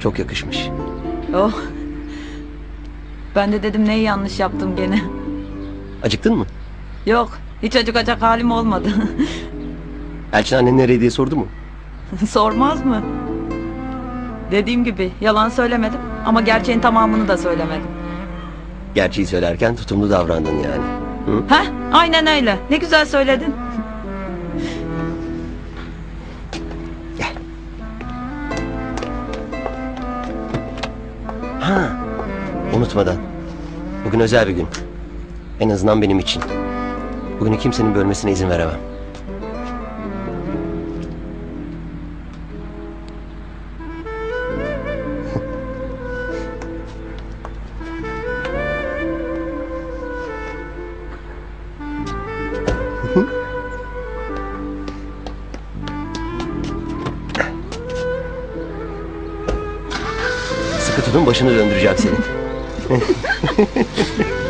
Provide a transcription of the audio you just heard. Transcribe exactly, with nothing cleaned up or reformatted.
Çok yakışmış. Oh. Ben de dedim neyi yanlış yaptım gene. Acıktın mı? Yok, hiç acıkacak halim olmadı. Elçin annen nereye diye sordu mu? Sormaz mı? Dediğim gibi yalan söylemedim ama gerçeğin tamamını da söylemedim. Gerçeği söylerken tutumlu davrandın yani. Hı? Heh, aynen öyle. Ne güzel söyledin. Gel. Ha, unutmadan. Bugün özel bir gün. En azından benim için. Bugünü kimsenin bölmesine izin veremem. Sıkı tutun, başını döndüreceğim seni.